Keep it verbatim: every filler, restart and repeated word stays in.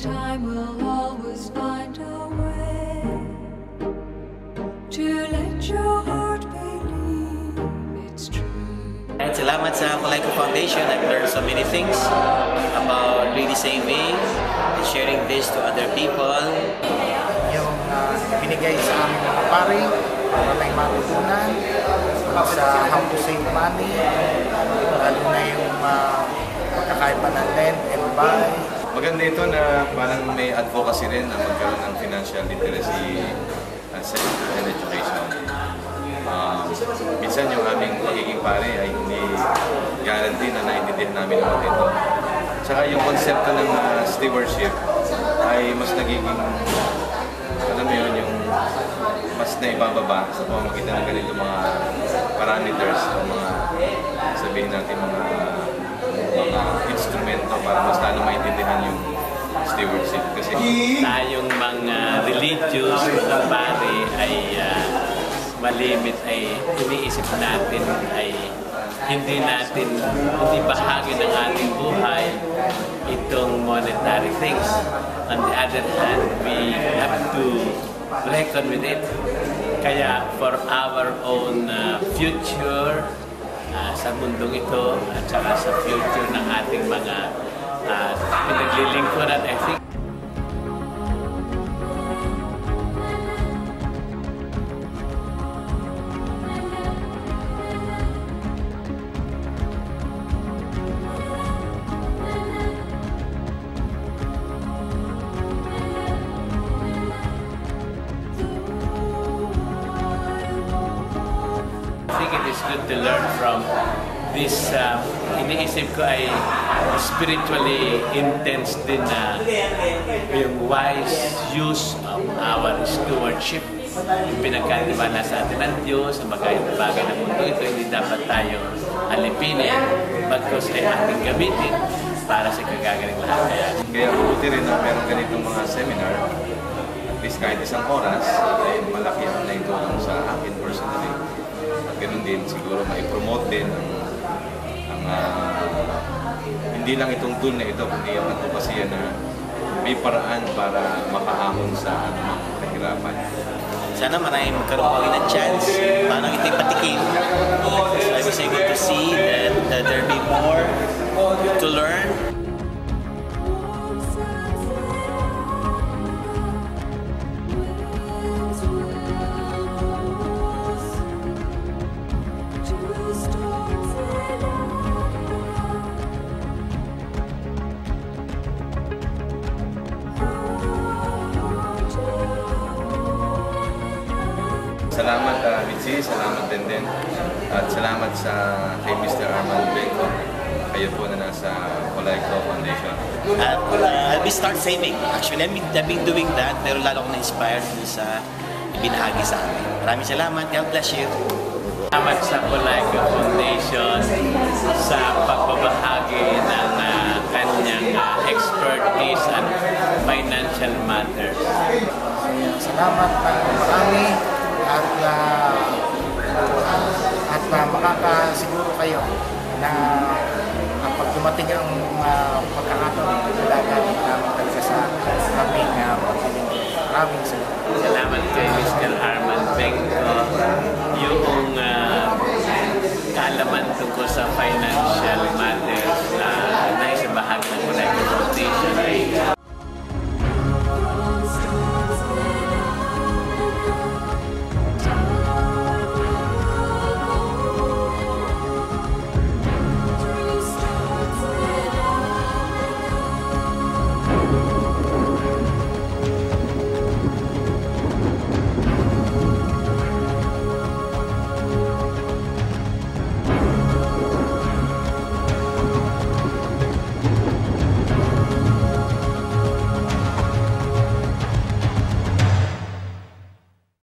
time will always find a way to let your heart believe it's true. And salamat sa Coleco Foundation. I've learned so many things about really saving and sharing this to other people. Yung uh, binigay sa aming mga pari para may matutunan sa how to save money, lalo na yung uh, pagkakaiba ng lend and buy. Maganda ito na parang may advocacy rin na magkaroon ng financial literacy and education. Uh, minsan yung aming magiging pare ay hindi guarantee na naiintindihan namin naman ito. Tsaka yung konsepto ng uh, stewardship ay mas nagiging, alam mo yun, yung mas naibababa sa pamamagitan ng ganito mga parameters o mga, sabihin natin, mga mga instrumento para mas lalo maintindihan yung stewardship. Kasi tayong mga religious, mga pare ay uh, malimit, ay iniisip natin ay hindi natin, hindi bahagi ng ating buhay itong monetary things. On the other hand, we have to reckon with it. Kaya for our own uh, future, uh, sa mundong ito at saka sa future ng ating mga uh, pinaglilingkuran, I think I think it is good to learn from this, uh, iniisip ko ay spiritually intense din na yung wise use of our stewardship. Yung pinagkatiwala sa atin ng Diyos, ang bagay ng mundo ito, hindi dapat tayo alipinin, bagkus ay ating gamitin para sa kagagaling lahat. Kaya, kaya mabuti rin na meron ganitong mga seminar, at least kahit isang oras, ay malaki ang naitulong sa akin personally. At ganoon din, siguro mai-promote din ang, ang uh, hindi lang itong tool na ito, kundi ang advokasya na may paraan para makahamon sa anumang kahirapan. Sana maraming magkaroon pa rin ng chance paano ito'y patikim. So I was able to see that, that there be more to learn. Salamat uh, Mitzi, salamat din din. At salamat sa kay Mister Armando Blanco. Kayo po na nasa Coleco Foundation. At uh, I'll be start saving. Actually, I've been, I've been doing that, pero lalo akong na-inspired sa ibinahagi sa amin. Maraming salamat. God bless you. salamat sa Coleco Foundation sa pagbabahagi ng uh, kanyang uh, expertise and financial matters. Salamat ng marami at uh, at uh, makakasiguro kayo na kapag dumating ang uh, pagkakataon